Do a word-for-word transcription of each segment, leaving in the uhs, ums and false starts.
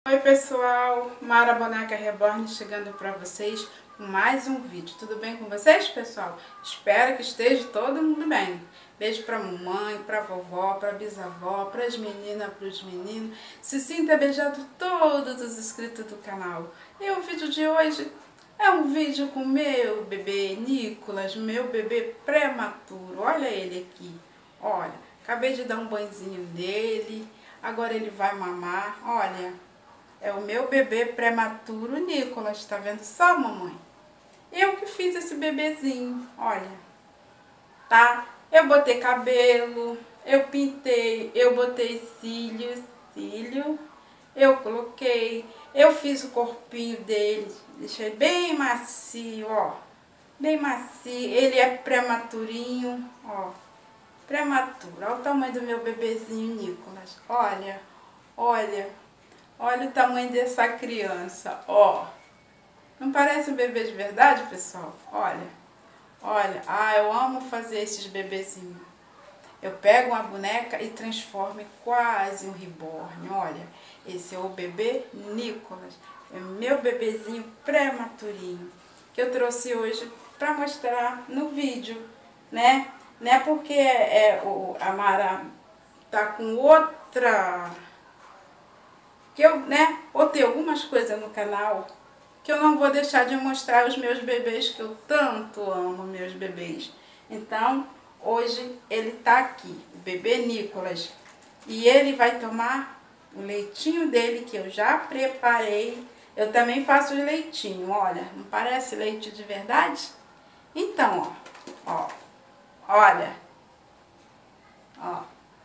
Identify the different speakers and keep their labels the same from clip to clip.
Speaker 1: Oi pessoal, Mara Boneca Reborn chegando para vocês com mais um vídeo. Tudo bem com vocês, pessoal? Espero que esteja todo mundo bem. Beijo para mamãe, para vovó, para bisavó, para as meninas, para os meninos. Se sinta beijado todos os inscritos do canal. E o vídeo de hoje é um vídeo com meu bebê Nicolas, meu bebê prematuro. Olha ele aqui, olha. Acabei de dar um banhozinho nele, agora ele vai mamar, olha. É o meu bebê prematuro, Nicolas, tá vendo só, mamãe? Eu que fiz esse bebezinho, olha, tá? Eu botei cabelo, eu pintei, eu botei cílios, cílio, eu coloquei, eu fiz o corpinho dele, deixei bem macio, ó, bem macio. Ele é prematurinho, ó, prematuro. Olha o tamanho do meu bebezinho, Nicolas, olha, olha. Olha o tamanho dessa criança, ó. Não parece um bebê de verdade, pessoal? Olha, olha. Ah, eu amo fazer esses bebezinhos. Eu pego uma boneca e transformo em quase um reborn. Olha, esse é o bebê Nicolas. É meu bebezinho prematurinho, que eu trouxe hoje para mostrar no vídeo, né? Não é porque é, o, a Mara tá com outra... que eu, né, botei algumas coisas no canal que eu não vou deixar de mostrar os meus bebês, que eu tanto amo meus bebês. Então, hoje ele tá aqui, o bebê Nicolas, e ele vai tomar o leitinho dele que eu já preparei. Eu também faço o leitinho, olha, não parece leite de verdade? Então, ó, ó, olha, ó.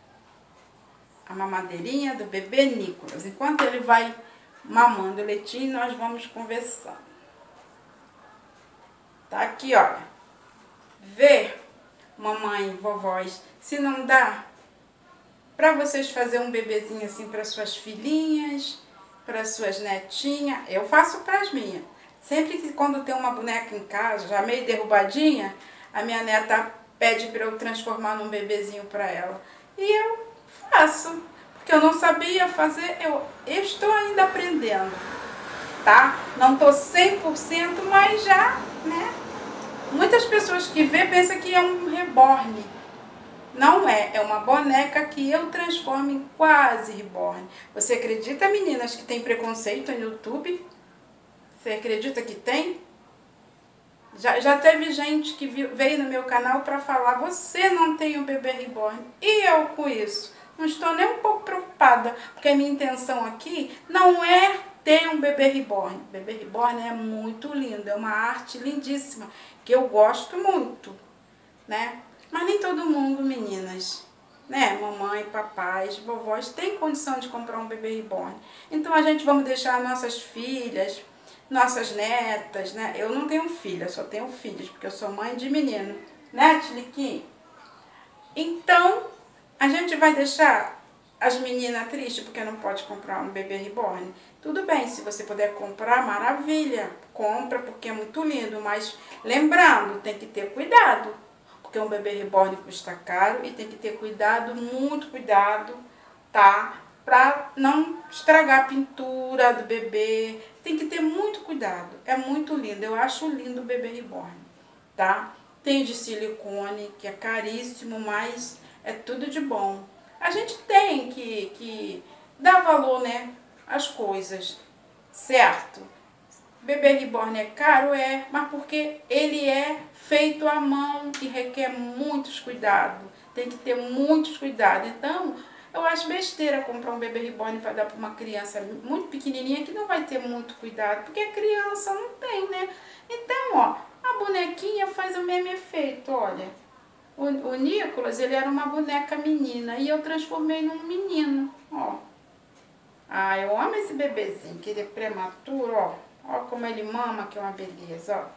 Speaker 1: A mamadeirinha do bebê Nicolas. Enquanto ele vai mamando o leitinho, nós vamos conversando. Tá aqui, olha. Vê, mamãe e vovós, se não dá para vocês fazer um bebezinho assim para suas filhinhas, para suas netinhas. Eu faço para as minhas. Sempre que quando tem uma boneca em casa, já meio derrubadinha, a minha neta pede para eu transformar num bebezinho para ela. E eu faço, porque eu não sabia fazer, eu, eu estou ainda aprendendo, tá? Não tô cem por cento, mas já, né? Muitas pessoas que vê pensam que é um reborn. Não é, é uma boneca que eu transformo em quase reborn. Você acredita, meninas, que tem preconceito no YouTube? Você acredita que tem? Já, já teve gente que viu, veio no meu canal para falar: você não tem um bebê reborn. E eu com isso? Não estou nem um pouco preocupada, porque a minha intenção aqui não é ter um bebê reborn. O bebê reborn é muito lindo, é uma arte lindíssima, que eu gosto muito, né? Mas nem todo mundo, meninas, né? Mamãe, papais, vovós, tem condição de comprar um bebê reborn. Então a gente vamos deixar nossas filhas, nossas netas, né? Eu não tenho filha, só tenho filhos, porque eu sou mãe de menino, né, Tiliquim? Então, a gente vai deixar as meninas tristes porque não pode comprar um bebê reborn. Tudo bem, se você puder comprar, maravilha, compra porque é muito lindo, mas lembrando, tem que ter cuidado, porque um bebê reborn custa caro e tem que ter cuidado, muito cuidado, tá? Pra não estragar a pintura do bebê, tem que ter muito cuidado, é muito lindo, eu acho lindo o bebê reborn, tá? Tem de silicone, que é caríssimo, mas é tudo de bom. A gente tem que, que dar valor, né, às coisas, certo? Bebê reborn é caro, é, mas porque ele é feito à mão e requer muitos cuidados, tem que ter muitos cuidados. Então, eu acho besteira comprar um bebê reborn para dar para uma criança muito pequenininha que não vai ter muito cuidado, porque a criança não tem, né? Então, ó, a bonequinha faz o mesmo efeito, olha. O, o Nicolas, ele era uma boneca menina e eu transformei num menino, ó. Ah, eu amo esse bebezinho, que ele é prematuro, ó. Ó como ele mama, que é uma beleza, ó.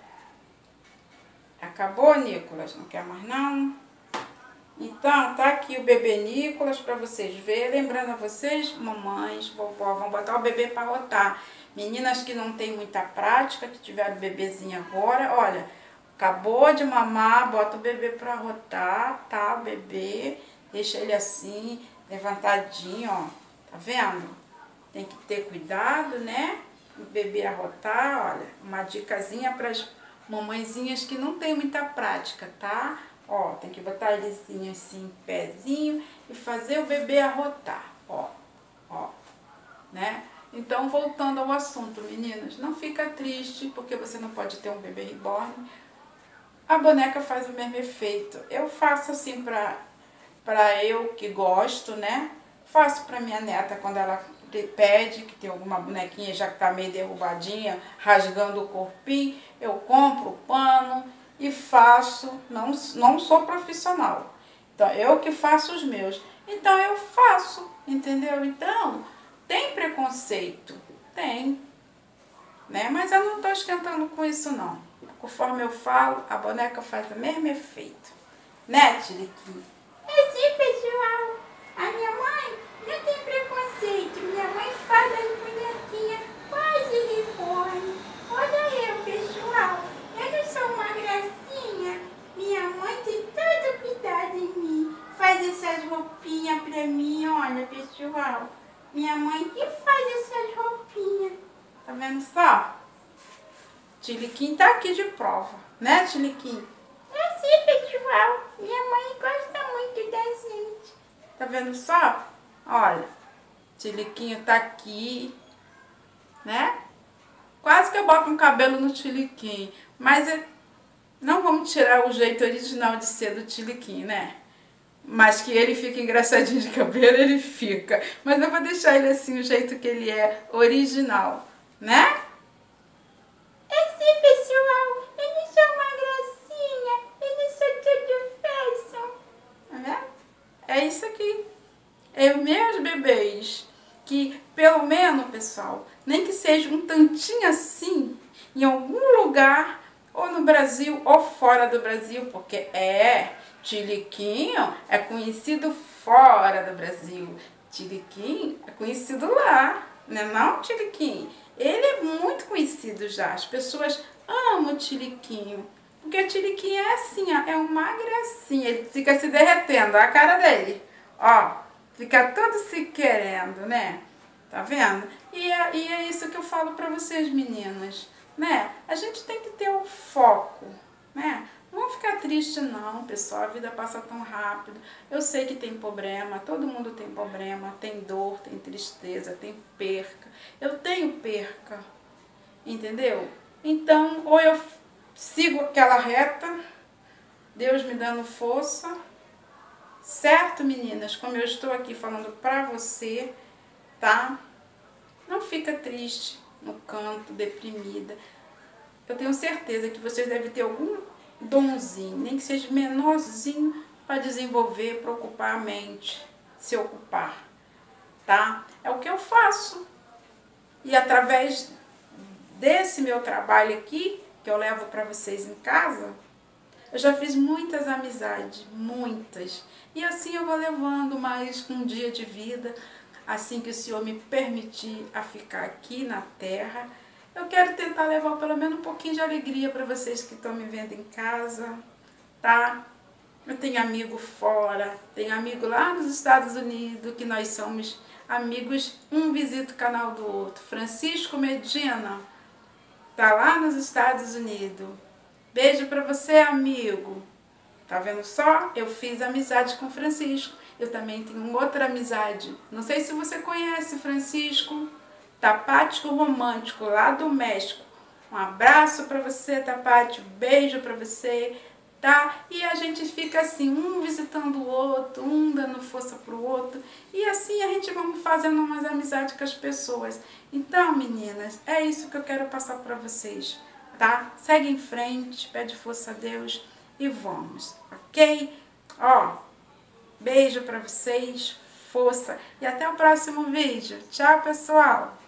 Speaker 1: Acabou, Nicolas? Não quer mais não? Então, tá aqui o bebê Nicolas para vocês verem. Lembrando a vocês, mamães, vovó, vão botar o bebê para rotar. Meninas que não tem muita prática, que tiveram bebezinho agora, olha, acabou de mamar, bota o bebê para rotar, tá? O bebê, deixa ele assim, levantadinho, ó. Tá vendo? tem que ter cuidado, né? O bebê arrotar, olha, uma dicasinha para as mamãezinhas que não tem muita prática, tá? Ó, tem que botar eles assim, pezinho e fazer o bebê arrotar, ó, ó, né? Então, voltando ao assunto, meninas, não fica triste porque você não pode ter um bebê reborn. A boneca faz o mesmo efeito. Eu faço assim pra, pra eu que gosto, né? Faço pra minha neta quando ela pede que tem alguma bonequinha já que tá meio derrubadinha, rasgando o corpinho, eu compro o pano e faço. Não, não sou profissional. Então, eu que faço os meus. Então, eu faço, entendeu? Então, tem preconceito? Tem. Né? Mas eu não tô esquentando com isso, não. Conforme eu falo, a boneca faz o mesmo efeito. Né, Tiliquinho?
Speaker 2: É sim, pessoal. A minha mãe não tem preconceito. Minha mãe faz as bonequinhas quase reborn. Olha eu, pessoal. Eu não sou uma gracinha. Minha mãe tem todo cuidado em mim. Faz essas roupinhas pra mim, olha, pessoal. Minha mãe que faz essas roupinhas.
Speaker 1: Tá vendo só? Tiliquinho tá aqui de prova. Né, Tiliquinho?
Speaker 2: É sim, pessoal. Minha mãe gosta muito da gente.
Speaker 1: Tá vendo só? Olha, Tiliquinho tá aqui, né? Quase que eu boto um cabelo no Tiliquinho. Mas eu... não vamos tirar o jeito original de ser do Tiliquinho, né? Mas que ele fica engraçadinho de cabelo, ele fica. Mas eu vou deixar ele assim, o jeito que ele é original, né?
Speaker 2: É sim, pessoal. Eu não sou uma gracinha. Eu não sou tudo fashion.
Speaker 1: Tá vendo? É isso aqui. É os meus bebês. Que, pelo menos, pessoal, nem que seja um tantinho assim, em algum lugar, ou no Brasil, ou fora do Brasil, porque é... Tiliquinho é conhecido fora do Brasil. Tiliquinho é conhecido lá, né não, Tiliquinho? Ele é muito conhecido já. As pessoas amam o Tiliquinho. Porque o Tiliquinho é assim, ó, é uma gracinha. Ele fica se derretendo, olha a cara dele. Ó, fica todo se querendo, né? Tá vendo? E é, e é isso que eu falo pra vocês, meninas, né? A gente tem que ter o foco, né? Não vão ficar triste não, pessoal, a vida passa tão rápido. Eu sei que tem problema, todo mundo tem problema, tem dor, tem tristeza, tem perca. Eu tenho perca, entendeu? Então, ou eu sigo aquela reta, Deus me dando força, certo, meninas? Como eu estou aqui falando pra você, tá? Não fica triste no canto, deprimida. Eu tenho certeza que vocês devem ter algum donzinho, nem que seja menorzinho, para desenvolver, para ocupar a mente, se ocupar, tá? É o que eu faço. E através desse meu trabalho aqui, que eu levo para vocês em casa, eu já fiz muitas amizades, muitas. E assim eu vou levando mais um dia de vida, assim que o Senhor me permitir a ficar aqui na terra. Eu quero tentar levar pelo menos um pouquinho de alegria para vocês que estão me vendo em casa, tá? Eu tenho amigo fora, tenho amigo lá nos Estados Unidos, que nós somos amigos, um visita o canal do outro. Francisco Medina, tá lá nos Estados Unidos. Beijo para você, amigo. Tá vendo só? Eu fiz amizade com o Francisco. Eu também tenho outra amizade. Não sei se você conhece Francisco. Tapático Romântico, lá do México. Um abraço para você, Tapático. Beijo para você, tá? E a gente fica assim, um visitando o outro, um dando força pro outro. E assim a gente vamos fazendo umas amizades com as pessoas. Então, meninas, é isso que eu quero passar para vocês, tá? Segue em frente, pede força a Deus e vamos, ok? Ó, beijo para vocês, força e até o próximo vídeo. Tchau, pessoal!